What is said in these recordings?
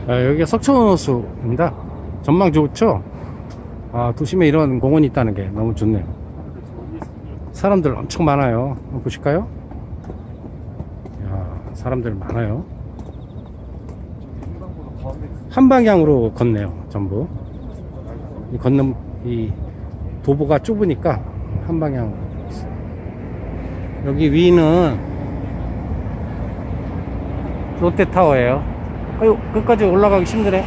여기가 석촌호수입니다. 전망 좋죠? 도심에 이런 공원이 있다는 게 너무 좋네요. 사람들 엄청 많아요. 한번 보실까요? 사람들 많아요. 한 방향으로 걷네요. 전부 걷는 이 도보가 좁으니까 한 방향으로. 여기 위는 롯데타워예요. 아유, 끝까지 올라가기 힘드네.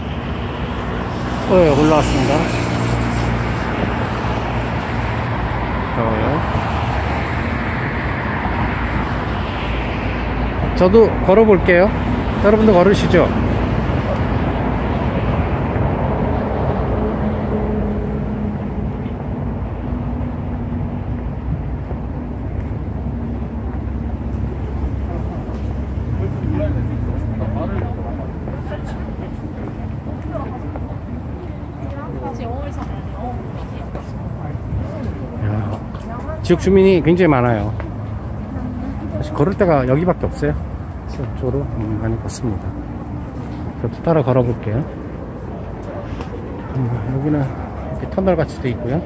올라왔습니다. 좋아요. 저도 걸어볼게요. 여러분도 걸으시죠. 지역 주민이 굉장히 많아요. 사실 걸을 데가 여기밖에 없어요. 이쪽으로 많이 걷습니다. 저도 따라 걸어볼게요. 여기는 이렇게 터널 같이 돼 있고요.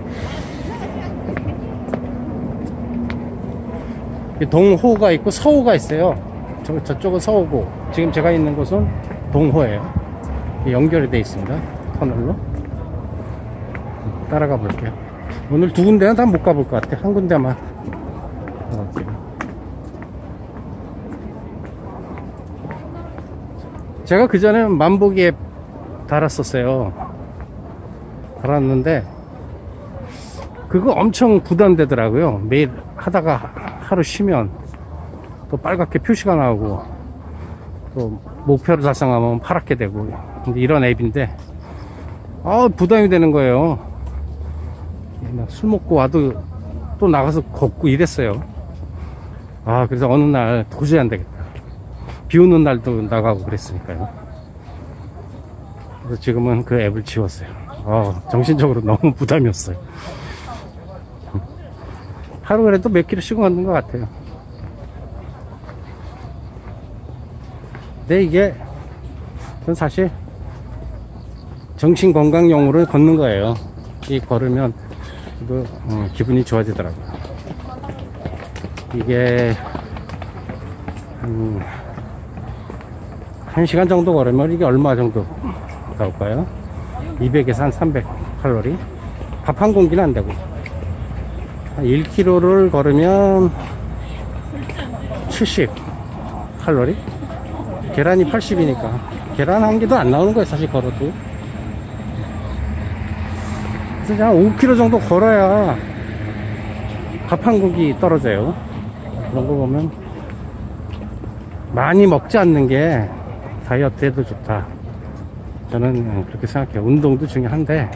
동호가 있고 서호가 있어요. 저쪽은 서호고, 지금 제가 있는 곳은 동호예요. 연결이 돼 있습니다. 터널로. 따라가 볼게요. 오늘 두 군데는 다 못 가볼 것 같아. 한 군데만 가볼게요. 제가 그 전에 만보기에 달았었어요. 달았는데 그거 엄청 부담되더라고요. 매일 하다가 하루 쉬면 또 빨갛게 표시가 나오고 또 목표를 달성하면 파랗게 되고, 근데 이런 앱인데 부담이 되는 거예요. 술 먹고 와도 또 나가서 걷고 이랬어요. 그래서 어느 날 도저히 안 되겠다. 비 오는 날도 나가고 그랬으니까요. 그래서 지금은 그 앱을 지웠어요. 정신적으로 너무 부담이었어요. 하루 그래도 몇 킬로씩 걷는 것 같아요. 근데 이게 전 사실 정신건강용으로 걷는 거예요. 이 걸으면 기분이 좋아지더라고요. 이게 한 시간 정도 걸으면 이게 얼마 정도 나올까요? 200에서 한 300 칼로리. 밥 한 공기는 안 되고, 한 1km를 걸으면 70 칼로리. 계란이 80이니까 계란 한 개도 안 나오는 거예요, 사실 걸어도. 그래서 한 5km 정도 걸어야 밥 한 공기 떨어져요. 그런 거 보면 많이 먹지 않는 게 다이어트에도 좋다. 저는 그렇게 생각해요. 운동도 중요한데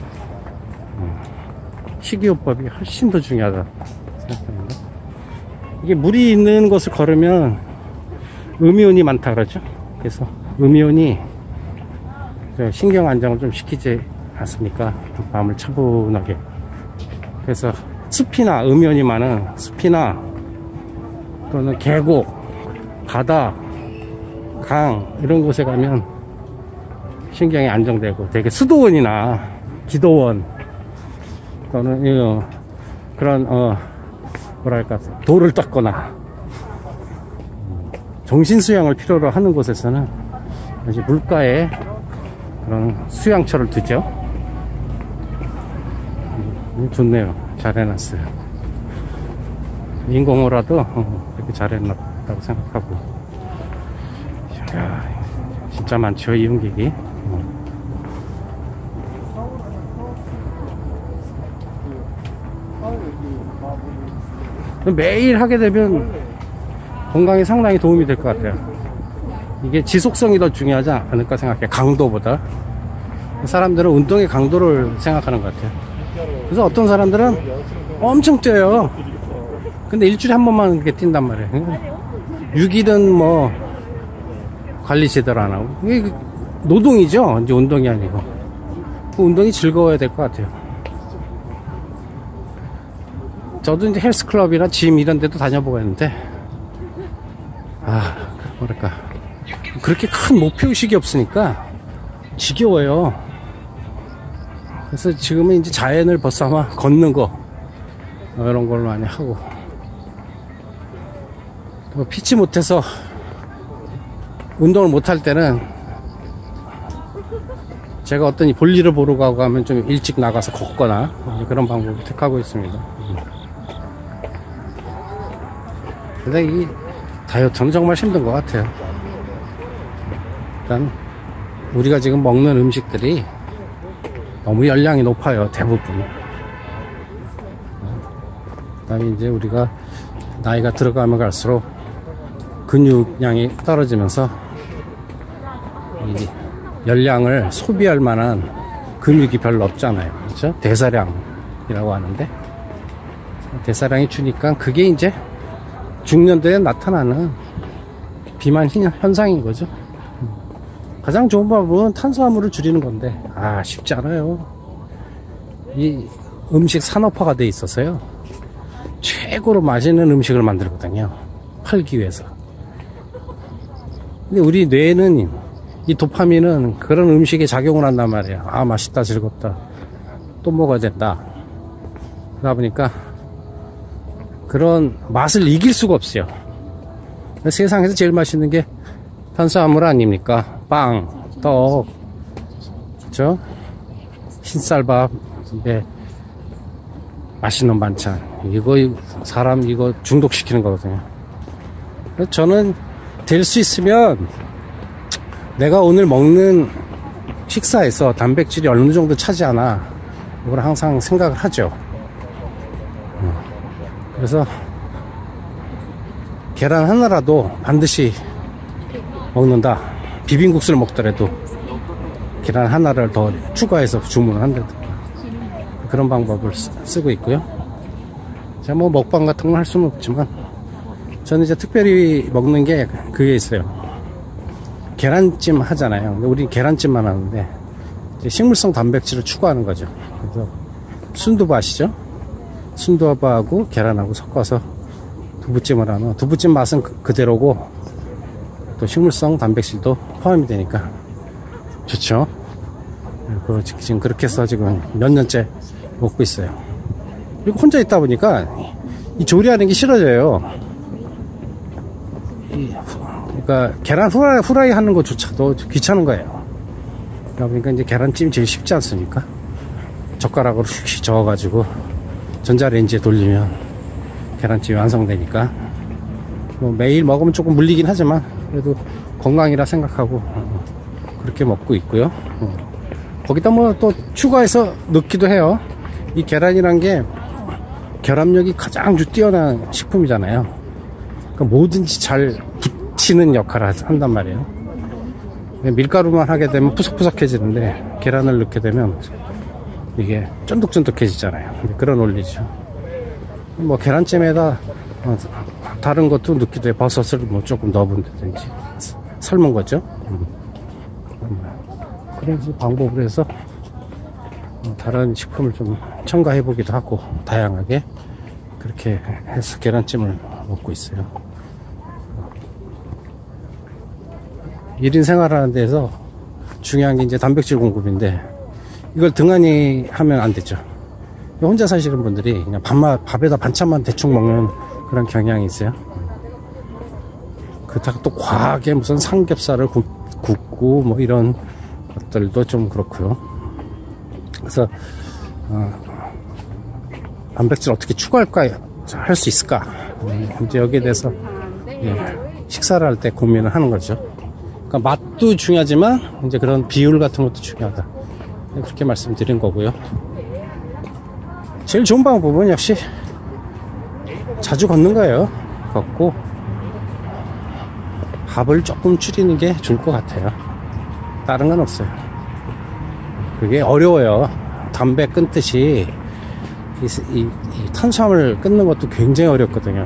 식이요법이 훨씬 더 중요하다 생각합니다. 이게 물이 있는 곳을 걸으면 음이온이 많다 그러죠. 그래서 음이온이 신경 안정을 좀 시키지 않습니까? 마음을 차분하게. 그래서 숲이나 음이온이 많은 숲이나 또는 계곡, 바다, 강 이런 곳에 가면 신경이 안정되고, 되게 수도원이나 기도원 또는 그런 뭐랄까 돌을 닦거나 정신 수양을 필요로 하는 곳에서는 이제 물가에 그런 수양처를 두죠. 좋네요. 잘 해놨어요. 인공호라도 이렇게 잘 해놨다고 생각하고. 이야, 진짜 많죠, 이용객이. 매일 하게 되면 건강에 상당히 도움이 될 것 같아요. 이게 지속성이 더 중요하지 않을까 생각해요. 강도보다. 사람들은 운동의 강도를 생각하는 것 같아요. 그래서 어떤 사람들은 엄청 뛰어요. 근데 일주일에 한 번만 이렇게 뛴단 말이에요. 6일은 뭐 관리 제대로 안 하고. 이게 노동이죠. 이제 운동이 아니고. 그 운동이 즐거워야 될 것 같아요. 저도 이제 헬스클럽이나 짐 이런 데도 다녀보고 했는데, 뭐랄까, 그렇게 큰 목표의식이 없으니까 지겨워요. 그래서 지금은 이제 자연을 벗삼아 걷는 거 이런 걸 많이 하고, 또 피치 못해서 운동을 못할 때는 제가 어떤 볼일을 보러 가고 하면 좀 일찍 나가서 걷거나 그런 방법을 택하고 있습니다. 근데 이 다이어트는 정말 힘든 것 같아요. 일단 우리가 지금 먹는 음식들이 너무 열량이 높아요, 대부분. 그다음에 이제 우리가 나이가 들어가면 갈수록 근육량이 떨어지면서 이 열량을 소비할 만한 근육이 별로 없잖아요. 그렇죠? 대사량이라고 하는데, 대사량이 주니까 그게 이제 중년대에 나타나는 비만 현상인 거죠. 가장 좋은 방법은 탄수화물을 줄이는 건데, 쉽지 않아요. 이 음식 산업화가 돼 있어서요, 최고로 맛있는 음식을 만들거든요, 팔기 위해서. 근데 우리 뇌는, 이 도파민은 그런 음식에 작용을 한단 말이에요. 맛있다, 즐겁다, 또 먹어야 된다. 그러다 보니까 그런 맛을 이길 수가 없어요. 세상에서 제일 맛있는 게 탄수화물 아닙니까? 빵, 떡, 그렇죠? 흰쌀밥에 맛있는 반찬, 이거 사람 이거 중독시키는 거거든요. 그래서 저는 될 수 있으면 내가 오늘 먹는 식사에서 단백질이 어느 정도 차지하나, 이걸 항상 생각을 하죠. 그래서 계란 하나라도 반드시 먹는다. 비빔국수를 먹더라도 계란 하나를 더 추가해서 주문을 한다든가, 그런 방법을 쓰고 있고요. 제가 뭐 먹방 같은 건 할 수는 없지만, 저는 이제 특별히 먹는 게 그게 있어요. 계란찜 하잖아요. 근데 우리 계란찜만 하는데 이제 식물성 단백질을 추가하는 거죠. 그래서 순두부 아시죠? 순두부하고 계란하고 섞어서 두부찜을 하면 두부찜 맛은 그대로고 또 식물성 단백질도 포함이 되니까 좋죠. 그리고 지금 그렇게 해서 지금 몇 년째 먹고 있어요. 그리고 혼자 있다 보니까 이 조리하는 게 싫어져요. 그러니까 계란 후라이 하는 것조차도 귀찮은 거예요. 그러니까 이제 계란찜이 제일 쉽지 않습니까? 젓가락으로 휙 저어가지고 전자레인지에 돌리면 계란찜이 완성되니까, 뭐 매일 먹으면 조금 물리긴 하지만 그래도 건강이라 생각하고 그렇게 먹고 있고요. 거기다 뭐 또 추가해서 넣기도 해요. 이 계란이란 게 결합력이 가장 뛰어난 식품이잖아요. 그러니까 뭐든지 잘 붙이는 역할을 한단 말이에요. 밀가루만 하게 되면 푸석푸석해지는데 계란을 넣게 되면 이게 쫀득쫀득해지잖아요. 그런 원리죠. 뭐 계란찜에다 다른 것도 넣기도 해. 버섯을 뭐 조금 넣어본다든지 삶은 거죠. 그런 방법으로 해서 다른 식품을 좀 첨가해 보기도 하고, 다양하게 그렇게 해서 계란찜을 먹고 있어요. 1인 생활하는 데서 중요한 게 이제 단백질 공급인데, 이걸 등한히 하면 안 되죠. 혼자 사시는 분들이 그냥 밥에다 반찬만 대충 먹는 그런 경향이 있어요. 그렇다고 또 과하게 무슨 삼겹살을 굽고 뭐 이런 것들도 좀 그렇고요. 그래서 단백질 어떻게 추가할까, 할 수 있을까, 이제 여기에 대해서 식사를 할 때 고민을 하는 거죠. 그러니까 맛도 중요하지만 이제 그런 비율 같은 것도 중요하다, 그렇게 말씀드린 거고요. 제일 좋은 방법은 역시 자주 걷는 거예요. 걷고 밥을 조금 줄이는 게 좋을 것 같아요. 다른 건 없어요. 그게 어려워요. 담배 끊듯이 이 탄수화물 끊는 것도 굉장히 어렵거든요.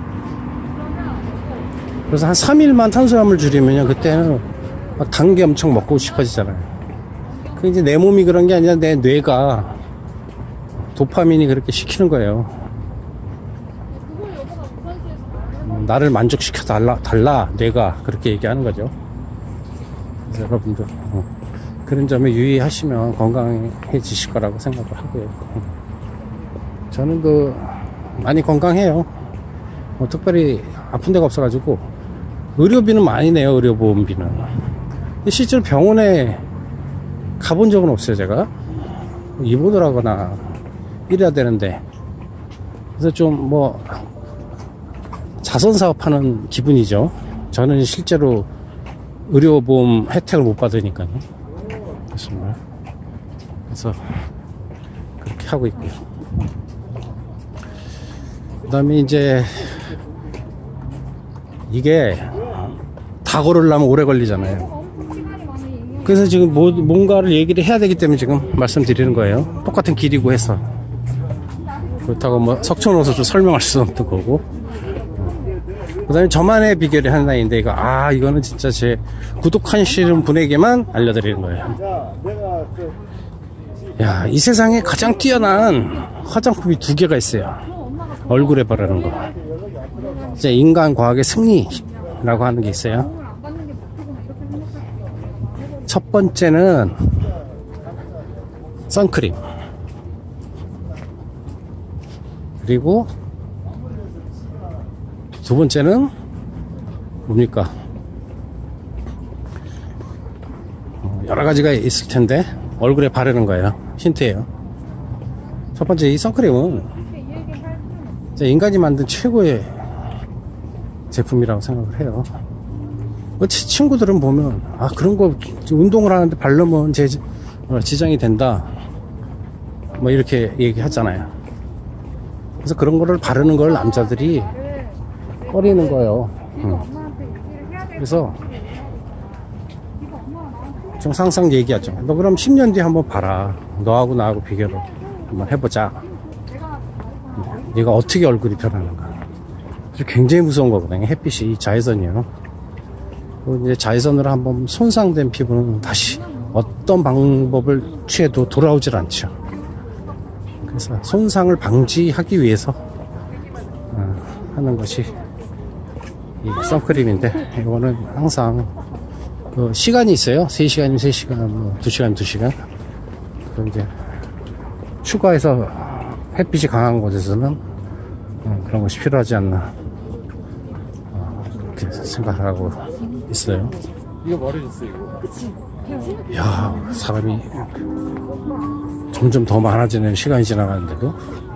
그래서 한 3일만 탄수화물 줄이면요, 그때는 막 단 게 엄청 먹고 싶어지잖아요. 그 이제 내 몸이 그런 게 아니라 내 뇌가 도파민이 그렇게 시키는 거예요. 나를 만족시켜 달라 뇌가 그렇게 얘기하는 거죠. 그래서 여러분들 그런 점에 유의하시면 건강해지실 거라고 생각을 하고요. 저는 많이 건강해요. 특별히 아픈 데가 없어가지고. 의료비는 많이 내요, 의료보험비는. 실제로 병원에 가본 적은 없어요, 제가. 입원을 하거나 이래야 되는데. 그래서 좀 자선사업하는 기분이죠. 저는 실제로 의료보험 혜택을 못 받으니까요. 그렇습니다. 그래서 그렇게 하고 있고요. 그 다음에 이제 이게 다 걸으려면 오래 걸리잖아요. 그래서 지금 뭔가를 얘기를 해야 되기 때문에 지금 말씀드리는 거예요. 똑같은 길이고 해서. 그렇다고 석촌호수 좀 설명할 수는 없는 거고. 그 다음에 저만의 비결이 하나인데, 이거는 진짜 제 구독하시는 분에게만 알려드리는 거예요. 야, 이 세상에 가장 뛰어난 화장품이 2개가 있어요. 얼굴에 바르는 거. 이제 인간 과학의 승리라고 하는 게 있어요. 첫 번째는 선크림. 그리고 두 번째는 뭡니까? 여러 가지가 있을 텐데 얼굴에 바르는 거예요. 힌트예요. 첫 번째, 이 선크림은 인간이 만든 최고의 제품이라고 생각을 해요. 친구들은 보면 그런 거 운동을 하는데 바르면 지장이 된다 이렇게 얘기하잖아요. 그래서 그런 거를 바르는 걸 남자들이 꺼리는 거예요. 그래서 좀 항상 얘기하죠. 너 그럼 10년 뒤에 한번 봐라. 너하고 나하고 비교를 한번 해보자. 네가 어떻게 얼굴이 변하는가. 굉장히 무서운 거거든요. 햇빛이 자외선이요. 이제 자외선으로 한번 손상된 피부는 다시 어떤 방법을 취해도 돌아오질 않죠. 그래서 손상을 방지하기 위해서 하는 것이 이 선크림인데, 이거는 항상 시간이 있어요. 3시간이면 3시간, 2시간, 2시간. 이제 추가해서 햇빛이 강한 곳에서는 그런 것이 필요하지 않나, 이렇게 생각하고 있어요. 이거 말해줬어, 이거. 야, 사람이 점점 더 많아지는 시간이 지나가는데도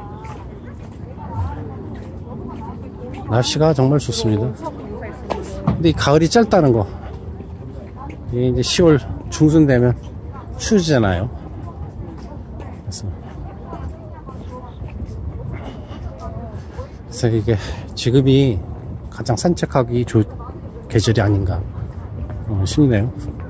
날씨가 정말 좋습니다. 근데 이 가을이 짧다는 거, 이게 이제 10월 중순 되면 추워지잖아요. 그래서 이게 지금이 가장 산책하기 좋은 계절이 아닌가 싶네요.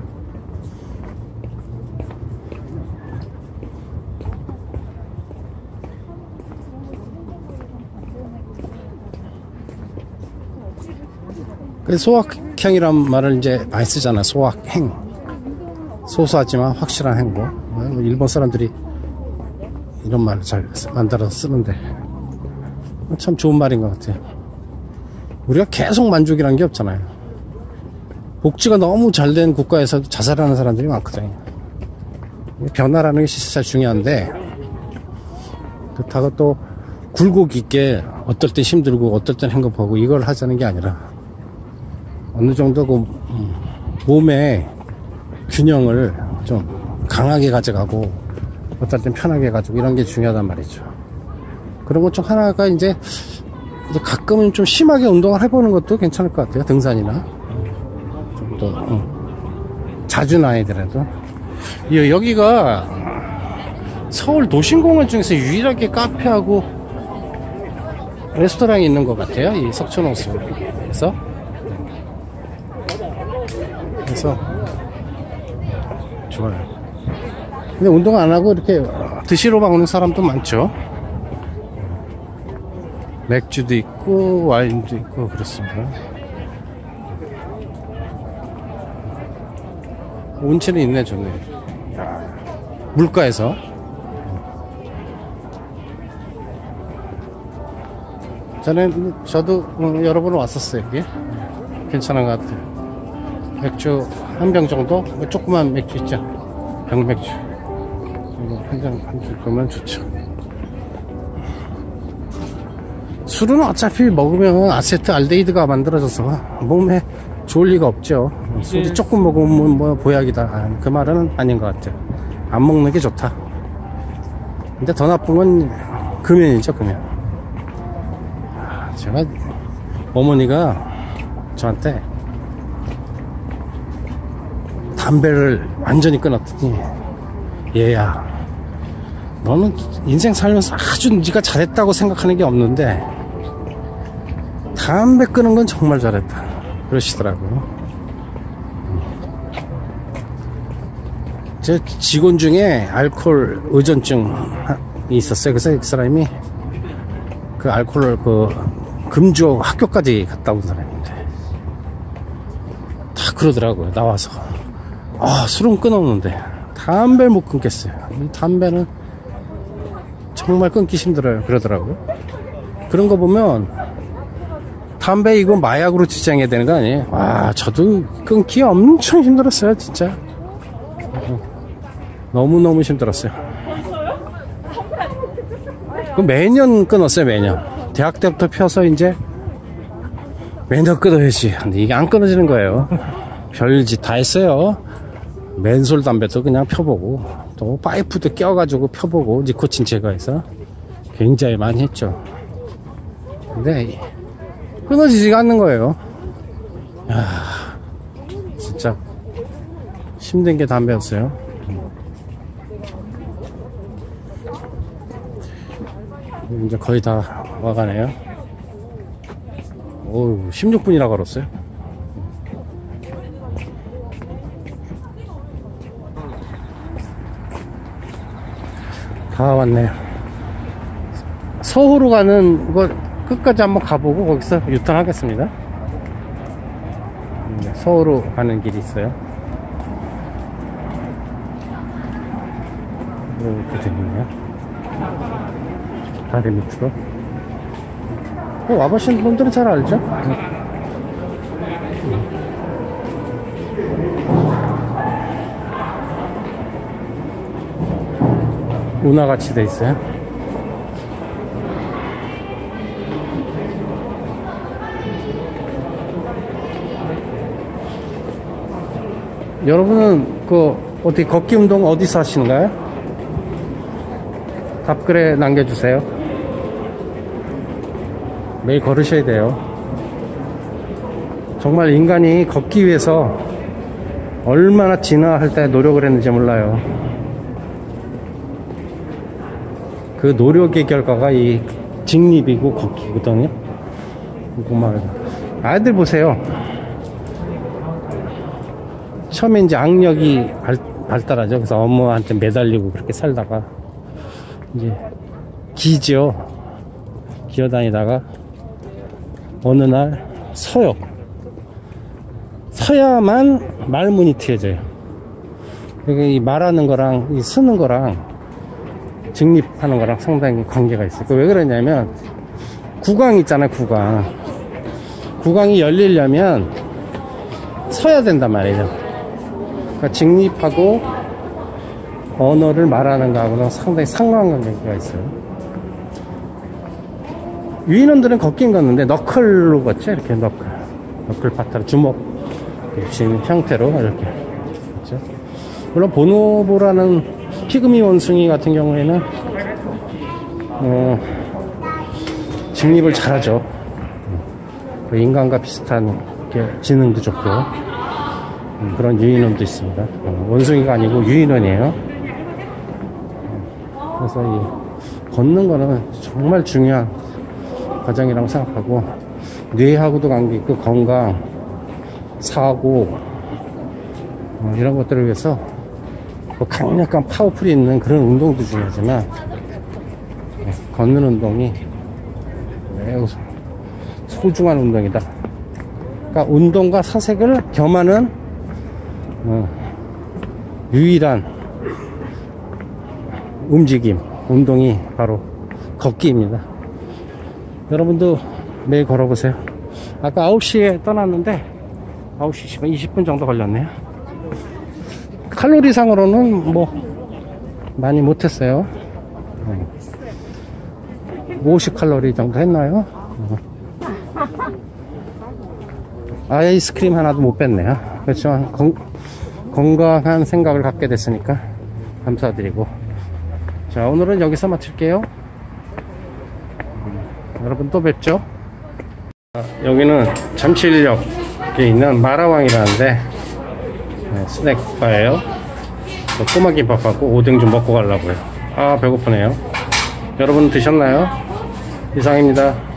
소확행이란 말을 이제 많이 쓰잖아. 소확행. 소소하지만 확실한 행복. 일본 사람들이 이런 말을 잘 만들어서 쓰는데 참 좋은 말인 것 같아요. 우리가 계속 만족이라는 게 없잖아요. 복지가 너무 잘된 국가에서 자살하는 사람들이 많거든요. 변화라는 게 진짜 중요한데, 그렇다고 또 굴곡 있게 어떨 땐 힘들고 어떨 땐 행복하고 이걸 하자는 게 아니라, 어느 정도 그 몸의 균형을 좀 강하게 가져가고 어떨 땐 편하게 가지고, 이런 게 중요하단 말이죠. 그런 것 중 하나가 이제 가끔은 좀 심하게 운동을 해보는 것도 괜찮을 것 같아요. 등산이나 좀 더 자주는 아니더라도. 여기가 서울 도심공원 중에서 유일하게 카페하고 레스토랑이 있는 것 같아요. 이 석촌호수에서. 그래서 좋아요. 근데 운동 안 하고 이렇게 드시러만 오는 사람도 많죠. 맥주도 있고 와인도 있고 그렇습니다. 온천이 있네. 좋네. 물가에서. 저도 여러 번 왔었어요. 여기 괜찮은 것 같아요. 맥주 한 병 정도? 뭐 조그만 맥주 있죠? 병맥주. 이거 한잔 그러면 좋죠. 술은 어차피 먹으면 아세트알데히드가 만들어져서 몸에 좋을 리가 없죠. 술이 조금 먹으면 뭐 보약이다. 그 말은 아닌 것 같아요. 안 먹는 게 좋다. 근데 더 나쁜 건 금연이죠, 금연. 제가 어머니가 저한테 담배를 완전히 끊었더니, 얘야, 너는 인생 살면서 아주 네가 잘했다고 생각하는 게 없는데 담배 끊은 건 정말 잘했다 그러시더라고요. 제 직원 중에 알코올 의존증이 있었어요. 그래서 그 사람이 그 알코올을 금주 학교까지 갔다 온 사람인데 다 그러더라고요. 나와서 술은 끊었는데 담배를 못 끊겠어요. 이 담배는 정말 끊기 힘들어요. 그러더라고요. 그런 거 보면 담배 이거 마약으로 지정해야 되는 거 아니에요? 저도 끊기 엄청 힘들었어요. 진짜 너무너무 힘들었어요. 매년 끊었어요. 매년 대학 때부터 펴서 이제 매년 끊어야지. 근데 이게 안 끊어지는 거예요. 별짓 다 했어요. 맨솔 담배도 그냥 펴보고 또 파이프도 껴가지고 펴보고 니코틴 제거해서 굉장히 많이 했죠. 근데 끊어지지가 않는 거예요. 진짜 힘든 게 담배였어요. 이제 거의 다 와가네요. 16분이나 걸었어요. 다 왔네요. 서호로 가는 거 끝까지 한번 가보고 거기서 유턴하겠습니다. 서호로 가는 길이 있어요. 이렇게 되네요. 다리 밑으로. 와보신 분들은 잘 알죠? 운하같이 돼 있어요. 여러분은 어떻게 걷기 운동 어디서 하시는가요? 답글에 남겨주세요. 매일 걸으셔야 돼요. 정말 인간이 걷기 위해서 얼마나 진화할 때 노력을 했는지 몰라요. 그 노력의 결과가 이 직립이고 걷기거든요. 아이들 보세요. 처음에 이제 악력이 발달하죠. 그래서 엄마한테 매달리고 그렇게 살다가 이제 기죠. 기어다니다가 어느 날 서야만 말문이 트여져요. 이 말하는 거랑 이 쓰는 거랑 직립하는 거랑 상당히 관계가 있어요. 왜 그러냐면 구강 있잖아요. 구강이 열리려면 서야 된단 말이에요. 그러니까 직립하고 언어를 말하는 거하고는 상당히 상관관계가 있어요. 유인원들은 걷긴 걷는데 너클로 걷죠. 이렇게 너클 파타로 주먹 쥔 형태로 이렇게 걷죠. 물론 보노보라는 피그미 원숭이 같은 경우에는 직립을 잘하죠. 인간과 비슷한 지능도 좋고 그런 유인원도 있습니다. 원숭이가 아니고 유인원이에요. 그래서 이 걷는 거는 정말 중요한 과정이라고 생각하고 뇌하고도 관계 있고 건강, 사고 이런 것들을 위해서 강력한 파워풀이 있는 그런 운동도 중요하지만 걷는 운동이 매우 소중한 운동이다. 그러니까 운동과 사색을 겸하는 유일한 움직임, 운동이 바로 걷기입니다. 여러분도 매일 걸어보세요. 아까 9시에 떠났는데 9시 20분 정도 걸렸네요. 칼로리상으로는 뭐 많이 못했어요. 50칼로리 정도 했나요? 아이스크림 하나도 못 뺐네요. 그렇지만 건강한 생각을 갖게 됐으니까 감사드리고, 자, 오늘은 여기서 마칠게요. 여러분 또 뵙죠. 여기는 잠실역에 있는 마라왕이라는데 스낵바예요. 꼬마김밥하고 오뎅 좀 먹고 가려고요. 아, 배고프네요. 여러분 드셨나요? 이상입니다.